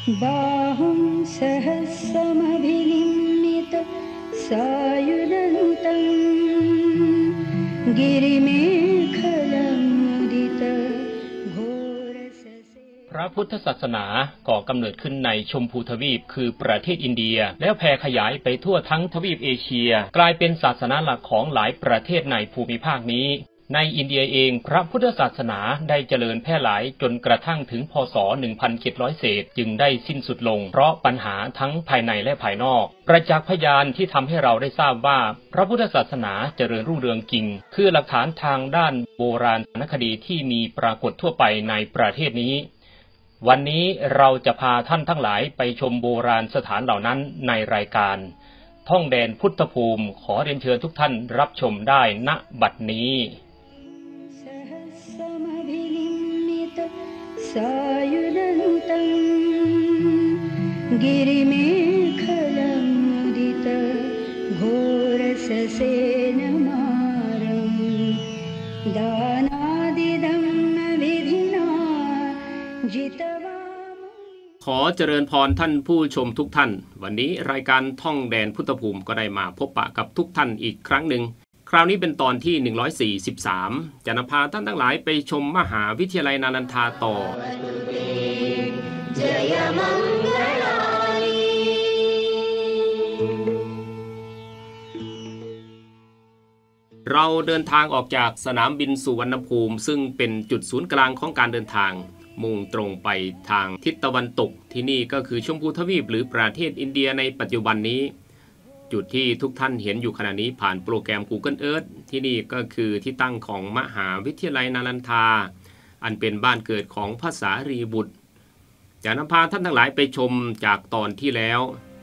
बाहुं सहस्रमभिलिम्नित सायुधन्तं गिरिमेखलमुदित घोरससे พระพุทธศาสนาก่อกำเนิดขึ้นในชมพูทวีปคือประเทศอินเดียแล้วแผ่ขยายไปทั่วทั้งทวีปเอเชียกลายเป็นศาสนาหลักของหลายประเทศในภูมิภาคนี้ในอินเดียเองพระพุทธศาสนาได้เจริญแพร่หลายจนกระทั่งถึงพ.ศ. 1700 เศษจึงได้สิ้นสุดลงเพราะปัญหาทั้งภายในและภายนอกประจักษ์พยานที่ทำให้เราได้ทราบว่าพระพุทธศาสนาเจริญรุ่งเรืองจริงคือหลักฐานทางด้านโบราณคดีที่มีปรากฏทั่วไปในประเทศนี้วันนี้เราจะพาท่านทั้งหลายไปชมโบราณสถานเหล่านั้นในรายการท่องแดนพุทธภูมิขอเรียนเชิญทุกท่านรับชมได้ณบัดนี้ सायुधन्तं गिरिमेखलमुदित घोरससेनमारं दानादिदं विधिना जितवा ขอเจริญพรท่านผู้ชมทุกท่านวันนี้รายการท่องแดนพุทธภูมิก็ได้มาพบปะกับทุกท่านอีกครั้งหนึ่งคราวนี้เป็นตอนที่143จะนำพาท่านทั้งหลายไปชมมหาวิทยาลัยนาลันทาต่อเราเดินทางออกจากสนามบินสุวรรณภูมิซึ่งเป็นจุดศูนย์กลางของการเดินทางมุ่งตรงไปทางทิศตะวันตกที่นี่ก็คือชมพูทวีปหรือประเทศอินเดียในปัจจุบันนี้จุดที่ทุกท่านเห็นอยู่ขณะนี้ผ่านโปรแกรม Google Earth ที่นี่ก็คือที่ตั้งของมหาวิทยาลัยนาลันทาอันเป็นบ้านเกิดของพระสารีบุตรจะนำพาท่านทั้งหลายไปชมจากตอนที่แล้ว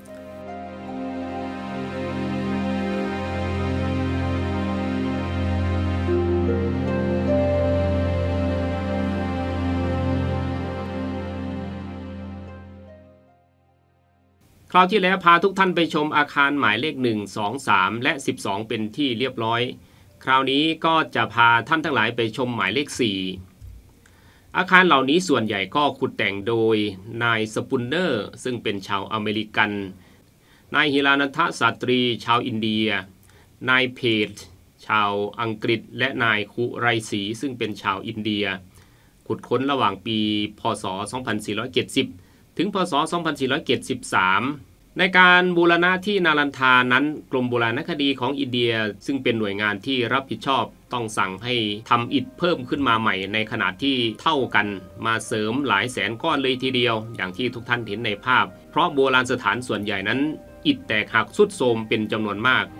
คราวที่แล้วพาทุกท่านไปชมอาคารหมายเลข1 2 3และ12เป็นที่เรียบร้อยคราวนี้ก็จะพาท่านทั้งหลายไปชมหมายเลข4อาคารเหล่านี้ส่วนใหญ่ก็ขุดแต่งโดยนายสปุนเนอร์ซึ่งเป็นชาวอเมริกันนายฮิรานันทสาตรีชาวอินเดียนายเพจชาวอังกฤษและนายคุไรศรีซึ่งเป็นชาวอินเดียขุดค้นระหว่างปีพ.ศ. 2470ถึงพ.ศ. 2473ในการบูรณะที่นาลันทานั้นกรมโบราณคดีของอินเดียซึ่งเป็นหน่วยงานที่รับผิดชอบต้องสั่งให้ทำอิฐเพิ่มขึ้นมาใหม่ในขนาดที่เท่ากันมาเสริมหลายแสนก้อนเลยทีเดียวอย่างที่ทุกท่านเห็นในภาพเพราะโบราณสถานส่วนใหญ่นั้นอิฐแตกหักทรุดโทรมเป็นจำนวนมาก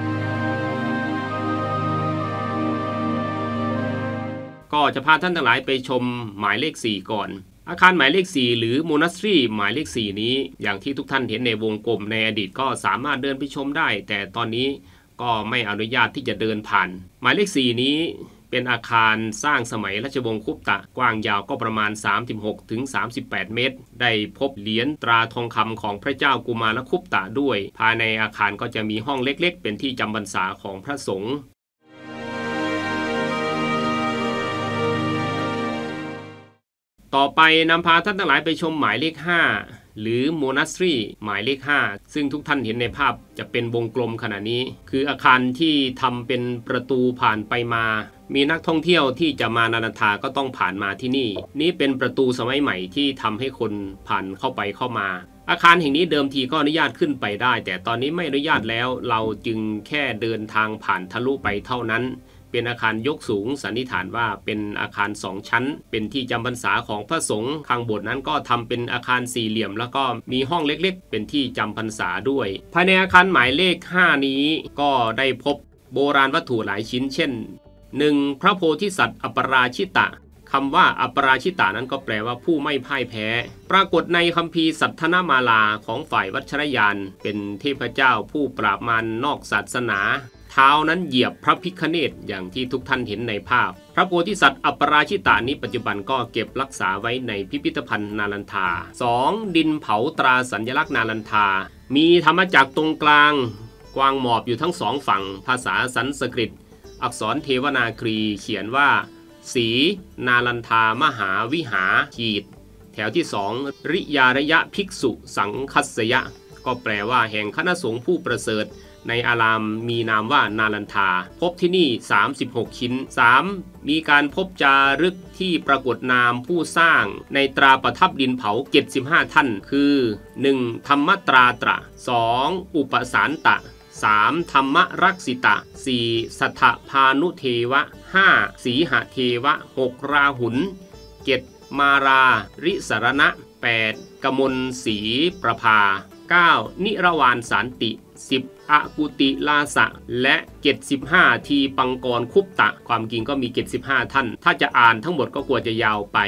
ก็จะพาท่านทั้งหลายไปชมหมายเลข4ก่อนอาคารหมายเลข4หรือโมนัสทรีหมายเลข4นี้อย่างที่ทุกท่านเห็นในวงกลมในอดีตก็สามารถเดินไปชมได้แต่ตอนนี้ก็ไม่อนุญาตที่จะเดินผ่านหมายเลข4นี้เป็นอาคารสร้างสมัยราชวงศ์คุปตะกว้างยาวก็ประมาณ 36 ถึง 38 เมตรได้พบเหรียญตราทองคำของพระเจ้ากุมารคุปตะด้วยภายในอาคารก็จะมีห้องเล็กๆเป็นที่จำพรรษาของพระสงฆ์ต่อไปนำพาท่านทั้งหลายไปชมหมายเลข5หรือโมนัสทรีหมายเลข5ซึ่งทุกท่านเห็นในภาพจะเป็นวงกลมขนาดนี้คืออาคารที่ทำเป็นประตูผ่านไปมามีนักท่องเที่ยวที่จะมานาลันทาก็ต้องผ่านมาที่นี่นี่เป็นประตูสมัยใหม่ที่ทำให้คนผ่านเข้าไปเข้ามาอาคารแห่งนี้เดิมทีก็อนุญาตขึ้นไปได้แต่ตอนนี้ไม่อนุญาตแล้วเราจึงแค่เดินทางผ่านทะลุไปเท่านั้นเป็นอาคารยกสูงสันนิษฐานว่าเป็นอาคาร2ชั้นเป็นที่จำพรรษาของพระสงฆ์ข้างบนนั้นก็ทำเป็นอาคารสี่เหลี่ยมแล้วก็มีห้องเล็กๆเป็นที่จำพรรษาด้วยภายในอาคารหมายเลข5นี้ก็ได้พบโบราณวัตถุหลายชิ้นเช่น 1. พระโพธิสัตว์อัปราชิตะคำว่าอัปราชิตานั้นก็แปลว่าผู้ไม่พ่ายแพ้ปรากฏในคัมภีร์สัทธนมาลาของฝ่ายวัชรยานเป็นเทพเจ้าผู้ปราบมารนอกศาสนาเท้านั้นเหยียบพระพิฆเนศอย่างที่ทุกท่านเห็นในภาพพระโพธิสัตว์อัปราชิตานี้ปัจจุบันก็เก็บรักษาไว้ในพิพิธภัณฑ์นาลันทา 2. ดินเผาตราสัญลักษณ์นาลันทามีธรรมจักรตรงกลางกวางหมอบอยู่ทั้งสองฝั่งภาษาสันสกฤตอักษรเทวนาครีเขียนว่าศรีนาลันทามหาวิหาขีดแถวที่2ริยาระยะภิกษุสังคัสสยะก็แปลว่าแห่งคณะสงฆ์ผู้ประเสริฐในอารามมีนามว่านาลันทาพบที่นี่36ชิ้น 3. มีการพบจารึกที่ปรากฏนามผู้สร้างในตราประทับดินเผา75ท่านคือ 1. ธรรมตราตระ 2. อุปสานตะ 3. ธรรมรักษิตะ 4. สัทธพานุเทวะ 5. สีหเทวะ 6. ราหุล 7. มาราริสรณะ 8. กมลศรีประภา 9. นิรวานสานติ 10. อกุติลาสะและ75ทีปังกรคุปตะความจริงก็มี75ท่านถ้าจะอ่านทั้งหมดก็กลัวจะยาวไป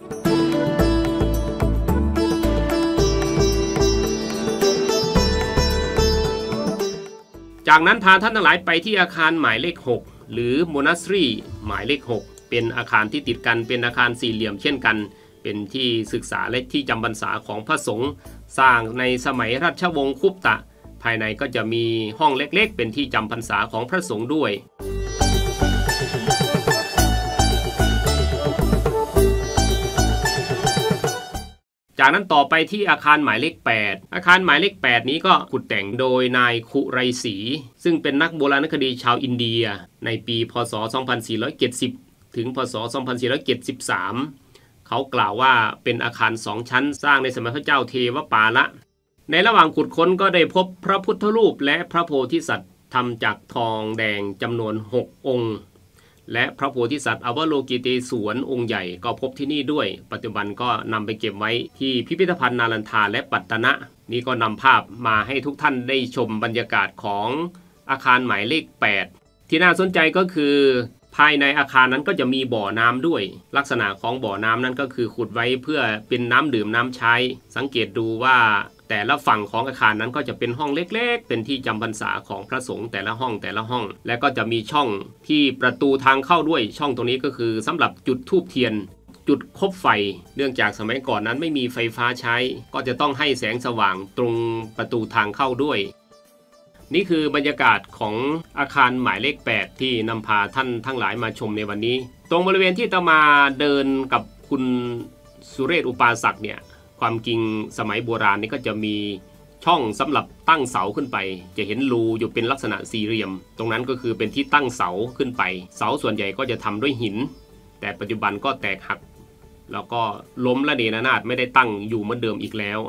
จากนั้นพาท่านทั้งหลายไปที่อาคารหมายเลข6หรือโมนัสทรีหมายเลข6เป็นอาคารที่ติดกันเป็นอาคารสี่เหลี่ยมเช่นกันเป็นที่ศึกษาและที่จำพรรษาของพระสงฆ์สร้างในสมัยราชวงศ์คุปตะภายในก็จะมีห้องเล็กๆเป็นที่จำพรรษาของพระสงฆ์ด้วยจากนั้นต่อไปที่อาคารหมายเลข8อาคารหมายเลข8นี้ก็ขุดแต่งโดยนายคุไรศรีซึ่งเป็นนักโบราณคดีชาวอินเดียในปีพ.ศ. 2470ถึงพ.ศ. 2473เขากล่าวว่าเป็นอาคาร2ชั้นสร้างในสมัยพระเจ้าเทวปาละในระหว่างขุดค้นก็ได้พบพระพุทธรูปและพระโพธิสัตว์ทำจากทองแดงจำนวน6องค์และพระโพธิสัตว์อวโลกิเตศวรองค์ใหญ่ก็พบที่นี่ด้วยปัจจุบันก็นำไปเก็บไว้ที่พิพิธภัณฑ์นาลันทาและปัตตนะนี่ก็นำภาพมาให้ทุกท่านได้ชมบรรยากาศของอาคารหมายเลข8ที่น่าสนใจก็คือภายในอาคารนั้นก็จะมีบ่อน้ำด้วยลักษณะของบ่อน้ำนั้นก็คือขุดไว้เพื่อเป็นน้ำดื่มน้ำใช้สังเกตดูว่าแต่ละฝั่งของอาคารนั้นก็จะเป็นห้องเล็กๆเป็นที่จำพรรษาของพระสงฆ์แต่ละห้องและก็จะมีช่องที่ประตูทางเข้าด้วยช่องตรงนี้ก็คือสำหรับจุดธูปเทียนจุดคบไฟเนื่องจากสมัยก่อนนั้นไม่มีไฟฟ้าใช้ก็จะต้องให้แสงสว่างตรงประตูทางเข้าด้วยนี่คือบรรยากาศของอาคารหมายเลข8ที่นำพาท่านทั้งหลายมาชมในวันนี้ตรงบริเวณที่จะมาเดินกับคุณสุเรศอุปาสักเนี่ยความจริงสมัยโบราณนี่ก็จะมีช่องสำหรับตั้งเสาขึ้นไปจะเห็นรูอยู่เป็นลักษณะสี่เหลี่ยมตรงนั้นก็คือเป็นที่ตั้งเสาขึ้นไปเสาส่วนใหญ่ก็จะทำด้วยหินแต่ปัจจุบันก็แตกหักแล้วก็ล้มระเนระนาดไม่ได้ตั้งอยู่เหมือนเดิมอีกแล้ว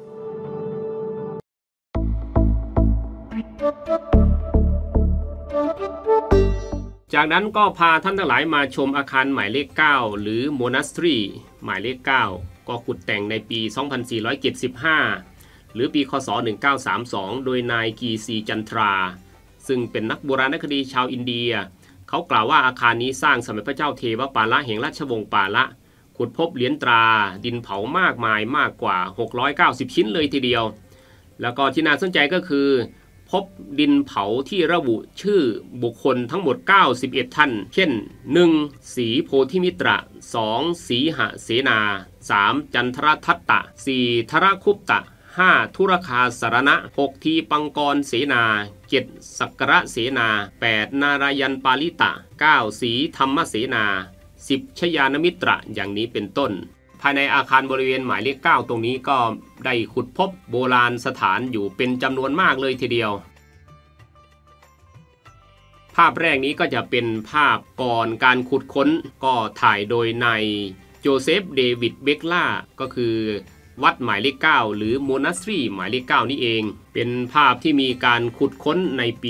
จากนั้นก็พาท่านทั้งหลายมาชมอาคารหมายเลข9หรือโมนัสทรีหมายเลข9ก็ขุดแต่งในปี 2475 หรือปีคศ 1932 โดยนายกีซีจันทราซึ่งเป็นนักโบราณคดีชาวอินเดียเขากล่าวว่าอาคารนี้สร้างสมัยพระเจ้าเทวปาละแห่งราชวงศ์ปาละขุดพบเหรียญตราดินเผามากมายมากกว่า690ชิ้นเลยทีเดียวแล้วก็ที่น่าสนใจก็คือพบดินเผาที่ระบุชื่อบุคคลทั้งหมด91ท่านเช่น 1. สีโพธิมิตร 2. สีหเสนา 3. จันทรทัตตะ 4. ธรคุปตะ 5. ธุรคาสรณะ 6. ทีปังกรเสนา 7. สักกระเสนา 8. นารายันปาลิตะ 9. สีธรรมเสนา 10. ชยานมิตรอย่างนี้เป็นต้นภายในอาคารบริเวณหมายเลข9ตรงนี้ก็ได้ขุดพบโบราณสถานอยู่เป็นจำนวนมากเลยทีเดียวภาพแรกนี้ก็จะเป็นภาพก่อนการขุดค้นก็ถ่ายโดยนายโจเซฟเดวิดเบคล่าก็คือวัดหมายเลข9หรือโมนัสทรีหมายเลข9นี่เองเป็นภาพที่มีการขุดค้นในปี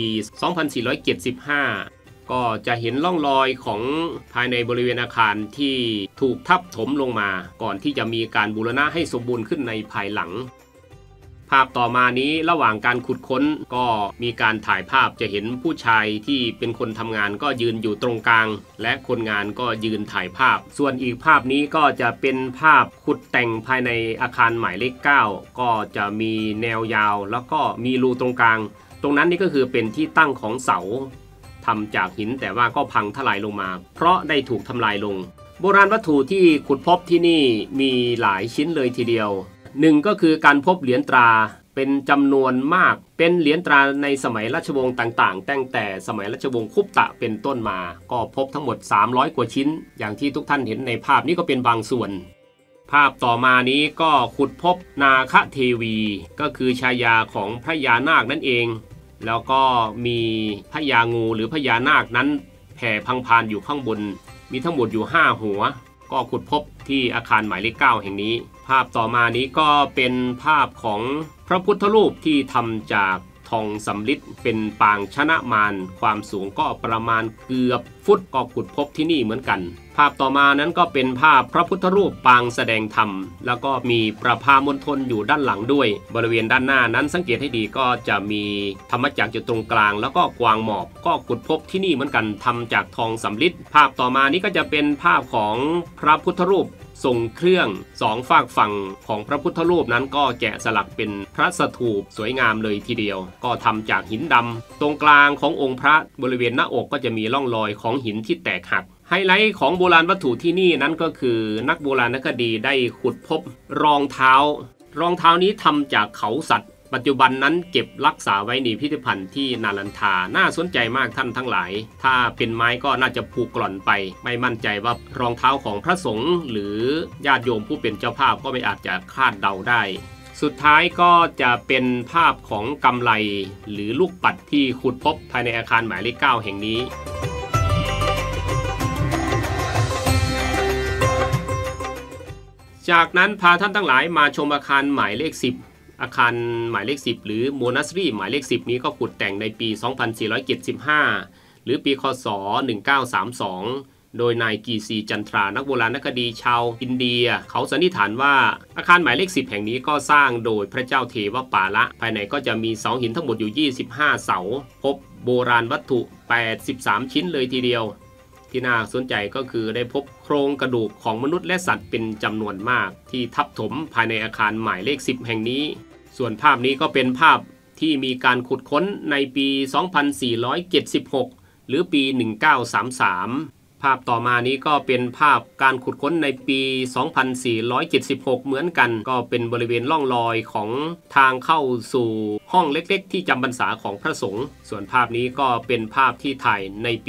2475 ก็จะเห็นร่องรอยของภายในบริเวณอาคารที่ถูกทับถมลงมาก่อนที่จะมีการบูรณะให้สมบูรณ์ขึ้นในภายหลังภาพต่อมานี้ระหว่างการขุดค้นก็มีการถ่ายภาพจะเห็นผู้ชายที่เป็นคนทำงานก็ยืนอยู่ตรงกลางและคนงานก็ยืนถ่ายภาพส่วนอีกภาพนี้ก็จะเป็นภาพขุดแต่งภายในอาคารหมายเลข9ก็จะมีแนวยาวแล้วก็มีรูตรงกลางตรงนั้นนี่ก็คือเป็นที่ตั้งของเสาทำจากหินแต่ว่าก็พังทลายลงมาเพราะได้ถูกทำลายลงโบราณวัตถุที่ขุดพบที่นี่มีหลายชิ้นเลยทีเดียวหนึ่งก็คือการพบเหรียญตราเป็นจำนวนมากเป็นเหรียญตราในสมัยราชวงศ์ต่างๆตั้งแต่สมัยราชวงศ์คุปตะเป็นต้นมาก็พบทั้งหมด300กว่าชิ้นอย่างที่ทุกท่านเห็นในภาพนี้ก็เป็นบางส่วนภาพต่อมานี้ก็ขุดพบนาคเทวีก็คือฉายาของพญานาคนั่นเองแล้วก็มีพญางูหรือพญานาคนั้นแผ่พังพานอยู่ข้างบนมีทั้งหมดอยู่5หัวก็ขุดพบที่อาคารหมายเลข9แห่งนี้ภาพต่อมานี้ก็เป็นภาพของพระพุทธรูปที่ทำจากทองสำริดเป็นปางชนะมารความสูงก็ประมาณเกือบฟุตก็ขุดพบที่นี่เหมือนกันภาพต่อมานั้นก็เป็นภาพพระพุทธรูปปางแสดงธรรมแล้วก็มีประภามณฑลอยู่ด้านหลังด้วยบริเวณด้านหน้านั้นสังเกตให้ดีก็จะมีธรรมจักรอยู่ตรงกลางแล้วก็กวางหมอบก็ขุดพบที่นี่เหมือนกันทำจากทองสำริดภาพต่อมานี้ก็จะเป็นภาพของพระพุทธรูปทรงเครื่อง2ฝากฝั่งของพระพุทธรูปนั้นก็แกะสลักเป็นพระสถูปสวยงามเลยทีเดียวก็ทำจากหินดำตรงกลางขององค์พระบริเวณหน้าอกก็จะมีร่องรอยของหินที่แตกหักไฮไลท์ของโบราณวัตถุที่นี่นั้นก็คือนักโบราณคดีได้ขุดพบรองเท้านี้ทำจากเขาสัตว์ปัจจุบันนั้นเก็บรักษาไว้ในพิพิธภัณฑ์ที่นาลันทาน่าสนใจมากท่านทั้งหลายถ้าเป็นไม้ก็น่าจะผุกร่อนไปไม่มั่นใจว่ารองเท้าของพระสงฆ์หรือญาติโยมผู้เป็นเจ้าภาพก็ไม่อาจจะคาดเดาได้สุดท้ายก็จะเป็นภาพของกำไลหรือลูกปัดที่ขุดพบภายในอาคารหมายเลข9แห่งนี้จากนั้นพาท่านทั้งหลายมาชมอาคารหมายเลข10อาคารหมายเลข10หรือโมนัสรีหมายเลข10นี้ก็ขุดแต่งในปี 2475 หรือปีคศ 1932 โดยนายกีซีจันทรานักโบราณคดีชาวอินเดียเขาสันนิษฐานว่าอาคารหมายเลข10แห่งนี้ก็สร้างโดยพระเจ้าเทวปาละภายในก็จะมีเสาหินทั้งหมดอยู่25เสาพบโบราณวัตถุ83ชิ้นเลยทีเดียวที่น่าสนใจก็คือได้พบโครงกระดูกของมนุษย์และสัตว์เป็นจำนวนมากที่ทับถมภายในอาคารหมายเลข10แห่งนี้ส่วนภาพนี้ก็เป็นภาพที่มีการขุดค้นในปี 2476 หรือปี 1933 ภาพต่อมานี้ก็เป็นภาพการขุดค้นในปี 2476 เหมือนกันก็เป็นบริเวณร่องรอยของทางเข้าสู่ห้องเล็กๆที่จำพรรษาของพระสงฆ์ส่วนภาพนี้ก็เป็นภาพที่ถ่ายในปี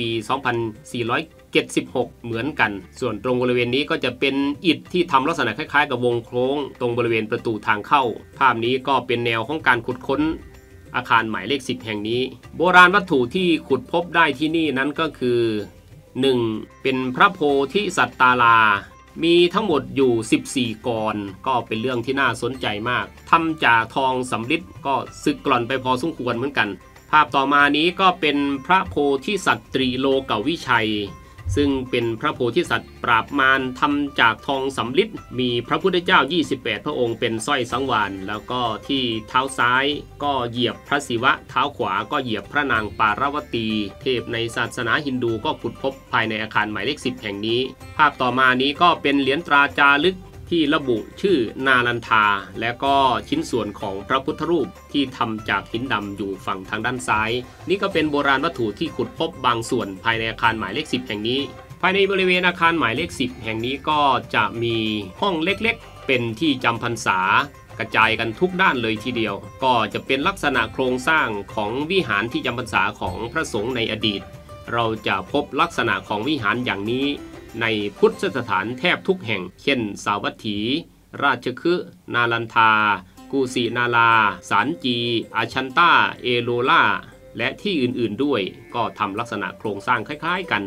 2476 เหมือนกันส่วนตรงบริเวณนี้ก็จะเป็นอิฐที่ทำลักษณะคล้ายๆกับวงโค้งตรงบริเวณประตูทางเข้าภาพนี้ก็เป็นแนวของการขุดค้นอาคารหมายเลข10แห่งนี้โบราณวัตถุที่ขุดพบได้ที่นี่นั้นก็คือ1. เป็นพระโพธิสัตตารามีทั้งหมดอยู่14กรก็เป็นเรื่องที่น่าสนใจมากทำจากทองสำริดก็สึกกร่อนไปพอสมควรเหมือนกันภาพต่อมานี้ก็เป็นพระโพธิสัตว์ตรีโลกวิชัยซึ่งเป็นพระโพธิสัตว์ปราบมารทำจากทองสำริดมีพระพุทธเจ้า28พระองค์เป็นสร้อยสังวาลแล้วก็ที่เท้าซ้ายก็เหยียบพระศิวะเท้าขวาก็เหยียบพระนางปารวตีเทพในศาสนาฮินดูก็ขุดพบภายในอาคารหมายเลข10แห่งนี้ภาพต่อมานี้ก็เป็นเหรียญตราจารึกที่ระบุชื่อนาลันทาและก็ชิ้นส่วนของพระพุทธรูปที่ทำจากหินดำอยู่ฝั่งทางด้านซ้ายนี่ก็เป็นโบราณวัตถุที่ขุดพบบางส่วนภายในอาคารหมายเลข10แห่งนี้ภายในบริเวณอาคารหมายเลข10แห่งนี้ก็จะมีห้องเล็กๆเป็นที่จำพรรษากระจายกันทุกด้านเลยทีเดียวก็จะเป็นลักษณะโครงสร้างของวิหารที่จำพรรษาของพระสงฆ์ในอดีตเราจะพบลักษณะของวิหารอย่างนี้ในพุทธสถานแทบทุกแห่งเช่นสาวัตถี ราชคฤห์นาลันทากุสินาราสารจีอาชันตาเอโลลาและที่อื่นๆด้วยก็ทำลักษณะโครงสร้างคล้ายๆกัน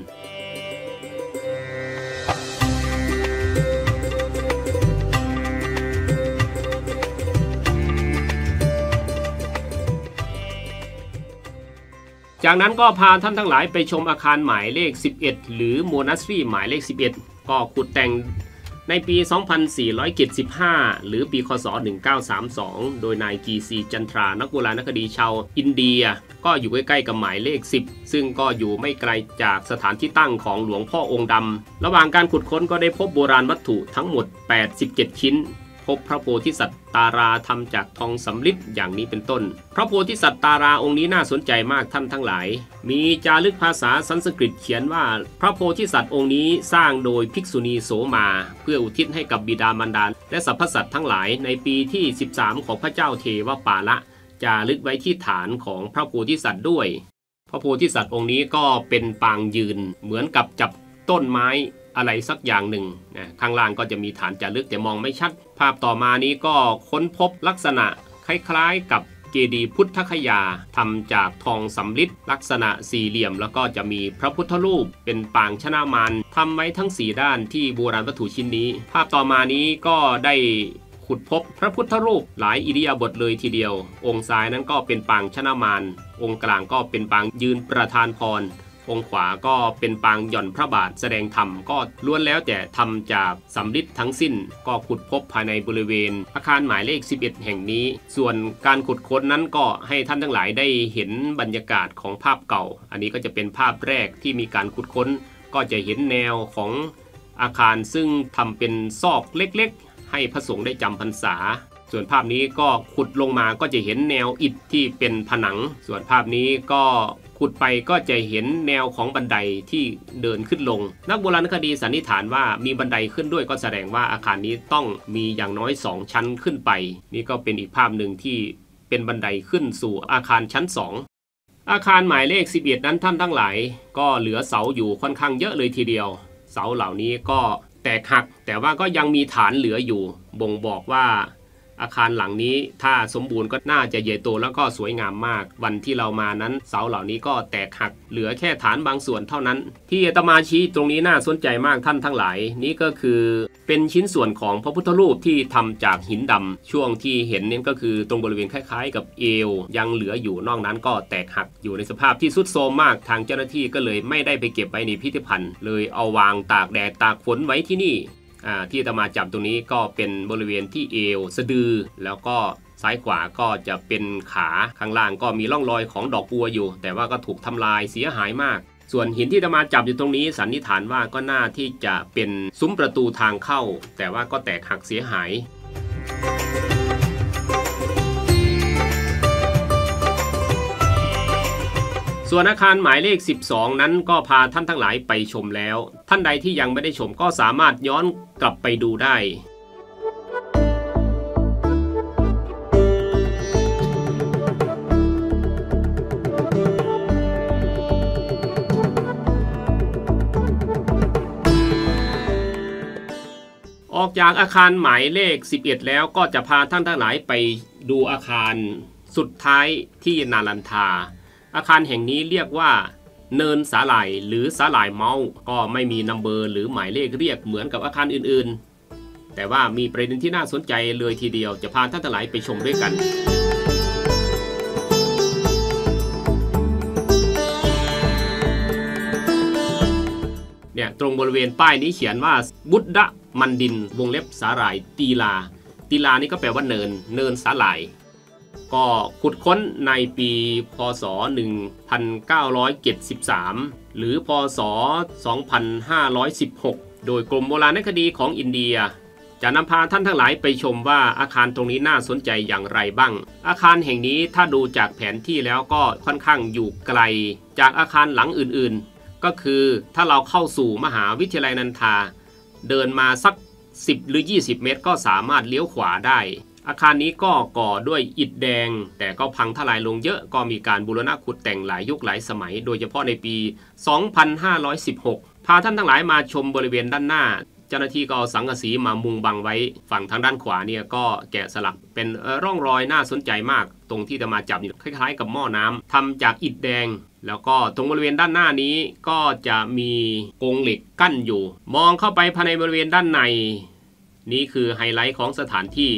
จากนั้นก็พาท่านทั้งหลายไปชมอาคารหมายเลข11หรือโมนัสรีหมายเลข11ก็ขุดแต่งในปี 2475 หรือปีคศ 1932 โดยนายกีซีจันทรานักโบราณคดีชาวอินเดียก็อยู่ใกล้ๆกับหมายเลข10ซึ่งก็อยู่ไม่ไกลจากสถานที่ตั้งของหลวงพ่อองค์ดำระหว่างการขุดค้นก็ได้พบโบราณวัตถุทั้งหมด87ชิ้นพบพระโพธิสัตว์ตาราทำจากทองสำริดอย่างนี้เป็นต้นพระโพธิสัตว์ตาราองค์นี้น่าสนใจมากท่านทั้งหลายมีจารึกภาษาสันสกฤตเขียนว่าพระโพธิสัตว์องค์นี้สร้างโดยภิกษุณีโสมาเพื่ออุทิศให้กับบิดามารดาและสรรพสัตว์ทั้งหลายในปีที่13ของพระเจ้าเทวปาละจารึกไว้ที่ฐานของพระโพธิสัตว์ด้วยพระโพธิสัตว์องค์นี้ก็เป็นปางยืนเหมือนกับจับต้นไม้อะไรสักอย่างหนึ่งข้างล่างก็จะมีฐานจารึกแต่มองไม่ชัดภาพต่อมานี้ก็ค้นพบลักษณะคล้ายๆกับเจดีย์พุทธคยาทำจากทองสำริดลักษณะสี่เหลี่ยมแล้วก็จะมีพระพุทธรูปเป็นปางชนะมารทำไว้ทั้ง4ด้านที่โบราณวัตถุชิ้นนี้ภาพต่อมานี้ก็ได้ขุดพบพระพุทธรูปหลายอิริยาบถเลยทีเดียวองค์ซ้ายนั้นก็เป็นปางชนะมารองค์กลางก็เป็นปางยืนประทานพรองค์ขวาก็เป็นปางหย่อนพระบาทแสดงธรรมก็ล้วนแล้วแต่ทำจากสำริดทั้งสิ้นก็ขุดพบภายในบริเวณอาคารหมายเลข11แห่งนี้ส่วนการขุดค้นนั้นก็ให้ท่านทั้งหลายได้เห็นบรรยากาศของภาพเก่าอันนี้ก็จะเป็นภาพแรกที่มีการขุดค้นก็จะเห็นแนวของอาคารซึ่งทำเป็นซอกเล็กๆให้พระสงฆ์ได้จำพรรษาส่วนภาพนี้ก็ขุดลงมาก็จะเห็นแนวอิฐที่เป็นผนังส่วนภาพนี้ก็ขุดไปก็จะเห็นแนวของบันไดที่เดินขึ้นลงนักโบราณคดีสันนิษฐานว่ามีบันไดขึ้นด้วยก็แสดงว่าอาคารนี้ต้องมีอย่างน้อย2ชั้นขึ้นไปนี่ก็เป็นอีกภาพหนึ่งที่เป็นบันไดขึ้นสู่อาคารชั้น2อาคารหมายเลข11นั้นท่านทั้งหลายก็เหลือเสาอยู่ค่อนข้างเยอะเลยทีเดียวเสาเหล่านี้ก็แตกหักแต่ว่าก็ยังมีฐานเหลืออยู่บ่งบอกว่าอาคารหลังนี้ถ้าสมบูรณ์ก็น่าจะใหญ่โตแล้วก็สวยงามมากวันที่เรามานั้นเสาเหล่านี้ก็แตกหักเหลือแค่ฐานบางส่วนเท่านั้นที่อาตมาชี้ตรงนี้น่าสนใจมากท่านทั้งหลายนี่ก็คือเป็นชิ้นส่วนของพระพุทธรูปที่ทำจากหินดำช่วงที่เห็นนี่ก็คือตรงบริเวณคล้ายๆกับเอวยังเหลืออยู่นอกนั้นก็แตกหักอยู่ในสภาพที่ทรุดโทรมมากทางเจ้าหน้าที่ก็เลยไม่ได้ไปเก็บไว้ในพิพิธภัณฑ์เลยเอาวางตากแดดตากฝนไว้ที่นี่ที่อาตมาจับตรงนี้ก็เป็นบริเวณที่เอวสะดือแล้วก็ซ้ายขวาก็จะเป็นขาข้างล่างก็มีร่องรอยของดอกบัวอยู่แต่ว่าก็ถูกทำลายเสียหายมากส่วนหินที่อาตมาจับอยู่ตรงนี้สันนิษฐานว่าก็น่าที่จะเป็นซุ้มประตูทางเข้าแต่ว่าก็แตกหักเสียหายส่วนอาคารหมายเลข12นั้นก็พาท่านทั้งหลายไปชมแล้วท่านใดที่ยังไม่ได้ชมก็สามารถย้อนกลับไปดูได้ออกจากอาคารหมายเลข11แล้วก็จะพาท่านทั้งหลายไปดูอาคารสุดท้ายที่นาลันทาอาคารแห่งนี้เรียกว่าเนินสาหร่ายหรือสาหร่ายเมาก็ไม่มีนัมเบอร์หรือหมายเลขเรียกเหมือนกับอาคารอื่นๆแต่ว่ามีประเด็นที่น่าสนใจเลยทีเดียวจะพาท่านทั้งหลายไปชมด้วยกันเนี่ยตรงบริเวณป้ายนี้เขียนว่าบุดดะมันดินวงเล็บสาหร่ายตีลานี่ก็แปลว่าเนินสาหร่ายก็ขุดค้นในปีพ.ศ. 1973หรือพ.ศ. 2516โดยกรมโบราณคดีของอินเดียจะนำพาท่านทั้งหลายไปชมว่าอาคารตรงนี้น่าสนใจอย่างไรบ้างอาคารแห่งนี้ถ้าดูจากแผนที่แล้วก็ค่อนข้างอยู่ไกลจากอาคารหลังอื่นๆก็คือถ้าเราเข้าสู่มหาวิทยาลัยนันทาเดินมาสัก10หรือ20เมตรก็สามารถเลี้ยวขวาได้อาคารนี้ก็ก่อด้วยอิฐแดงแต่ก็พังทลายลงเยอะก็มีการบูรณะขุดแต่งหลายยุคหลายสมัยโดยเฉพาะในปี 2516 พาท่านทั้งหลายมาชมบริเวณด้านหน้าเจ้าหน้าที่ก็เอาสังกะสีมามุงบังไว้ฝั่งทางด้านขวาเนี่ยก็แกะสลักเป็นร่องรอยน่าสนใจมากตรงที่จะมาจับคล้ายๆกับหม้อน้ำทำจากอิฐแดงแล้วก็ตรงบริเวณด้านหน้านี้ก็จะมีกรงเหล็กกั้นอยู่มองเข้าไปภายในบริเวณด้านในนี่คือไฮไลท์ของสถานที่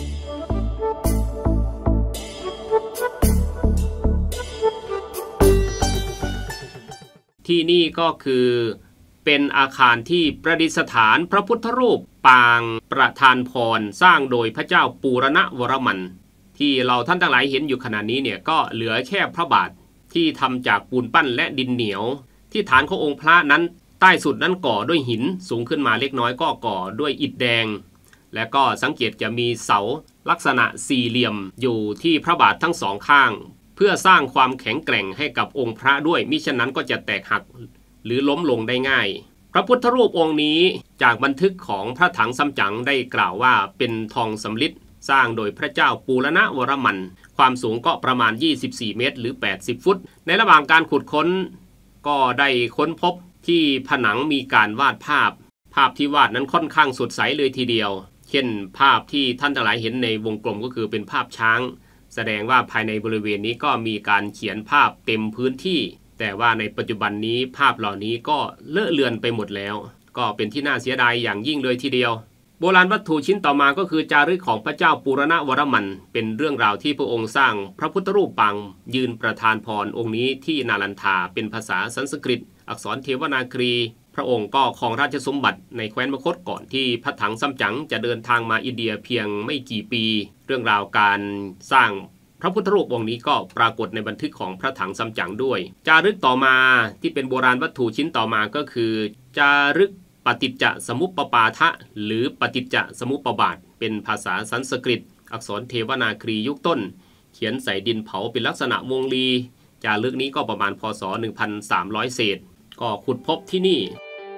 ที่นี่ก็คือเป็นอาคารที่ประดิษฐานพระพุทธรูปปางประธานพรสร้างโดยพระเจ้าปูรณวรมันที่เราท่านทั้งหลายเห็นอยู่ขณะนี้เนี่ยก็เหลือแค่พระบาทที่ทำจากปูนปั้นและดินเหนียวที่ฐานขององค์พระนั้นใต้สุดนั้นก่อด้วยหินสูงขึ้นมาเล็กน้อยก็ก่อด้วยอิฐแดงและก็สังเกตจะมีเสาลักษณะสี่เหลี่ยมอยู่ที่พระบาททั้งสองข้างเพื่อสร้างความแข็งแกร่งให้กับองค์พระด้วยมิฉะนั้นก็จะแตกหักหรือล้มลงได้ง่ายพระพุทธรูปองค์นี้จากบันทึกของพระถังซัมจั๋งได้กล่าวว่าเป็นทองสำริดสร้างโดยพระเจ้าปูรณวรมันความสูงก็ประมาณ24เมตรหรือ80ฟุตในระหว่างการขุดค้นก็ได้ค้นพบที่ผนังมีการวาดภาพภาพที่วาดนั้นค่อนข้างสดใสเลยทีเดียวเช่นภาพที่ท่านทั้งหลายเห็นในวงกลมก็คือเป็นภาพช้างแสดงว่าภายในบริเวณนี้ก็มีการเขียนภาพเต็มพื้นที่แต่ว่าในปัจจุบันนี้ภาพเหล่านี้ก็เลอะเลือนไปหมดแล้วก็เป็นที่น่าเสียดายอย่างยิ่งเลยทีเดียวโบราณวัตถุชิ้นต่อมาก็คือจารึกของพระเจ้าปุรณวรมันเป็นเรื่องราวที่พระองค์สร้างพระพุทธรูปปางยืนประทานพรองค์นี้ที่นาลันทาเป็นภาษาสันสกฤตอักษรเทวนาครีพระองค์ก็ครองราชสมบัติในแคว้นมคธก่อนที่พระถังซัมจั๋งจะเดินทางมาอินเดียเพียงไม่กี่ปีเรื่องราวการสร้างพระพุทธรูปองค์นี้ก็ปรากฏในบันทึกของพระถังซัมจั๋งด้วยจารึกต่อมาที่เป็นโบราณวัตถุชิ้นต่อมาก็คือจารึกปฏิจจสมุปปาทะหรือปฏิจจสมุปบาทเป็นภาษาสันสกฤตอักษรเทวนาครียุคต้นเขียนใส่ดินเผาเป็นลักษณะวงรีจารึกนี้ก็ประมาณพ.ศ. 1,300 เศษก็ขุดพบที่นี่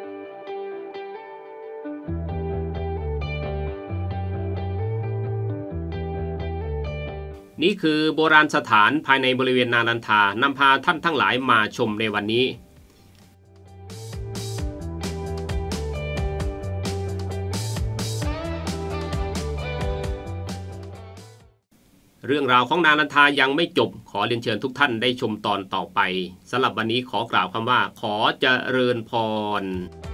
นี่คือโบราณสถานภายในบริเวณนาลันทานำพาท่านทั้งหลายมาชมในวันนี้เรื่องราวของนาลันทายังไม่จบขอเรียนเชิญทุกท่านได้ชมตอนต่อไปสำหรับวันนี้ขอกล่าวคำว่าขอเจริญพร